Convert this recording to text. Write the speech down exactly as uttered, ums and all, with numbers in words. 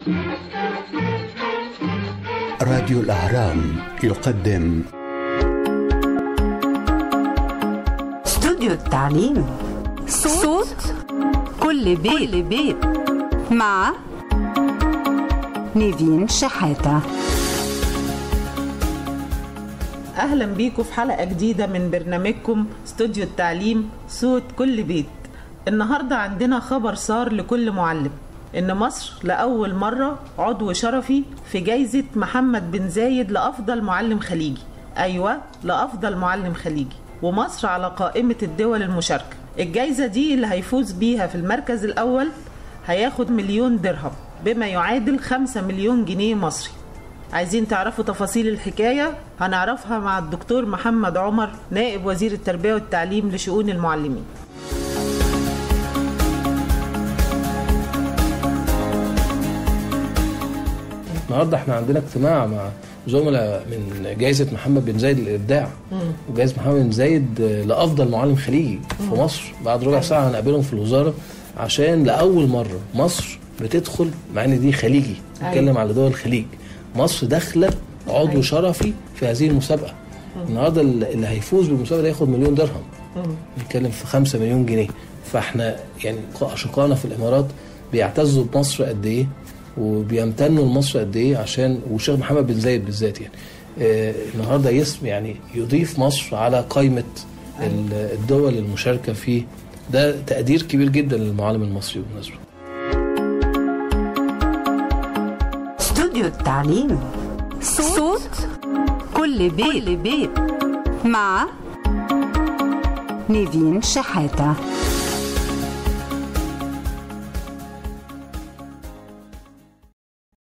راديو الأهرام يقدم استوديو التعليم، صوت كل بيت, كل بيت مع نيفين شحاتة. أهلا بيكم في حلقة جديدة من برنامجكم استوديو التعليم، صوت كل بيت. النهاردة عندنا خبر صار لكل معلم، إن مصر لأول مرة عضو شرفي في جايزة محمد بن زايد لأفضل معلم خليجي. أيوة، لأفضل معلم خليجي، ومصر على قائمة الدول المشاركة. الجايزة دي اللي هيفوز بيها في المركز الأول هياخد مليون درهم، بما يعادل خمسة مليون جنيه مصري. عايزين تعرفوا تفاصيل الحكاية؟ هنعرفها مع الدكتور محمد عمر، نائب وزير التربية والتعليم لشؤون المعلمين. النهارده احنا عندنا اجتماع مع زملاء من جائزة محمد بن زايد للإبداع وجائزة محمد بن زايد لأفضل معلم خليجي في مصر. بعد ربع ساعة هنقابلهم في الوزارة، عشان لأول مرة مصر بتدخل، مع ان دي خليجي نتكلم على دول الخليج، مصر داخلة عضو شرفي في هذه المسابقة. النهارده اللي هيفوز بالمسابقة ده ياخد مليون درهم، نتكلم في خمسة مليون جنيه. فاحنا يعني أشقائنا في الإمارات بيعتزوا بمصر قد ايه وبيمتنوا لمصر قد ايه، عشان والشيخ محمد بن زايد بالذات يعني آه النهارده يسم يعني يضيف مصر على قائمه الدول المشاركه فيه. ده تقدير كبير جدا للمعلم المصري بالمناسبه. استوديو التعليم، صوت كل بيت, كل بيت مع نيفين شحاتة.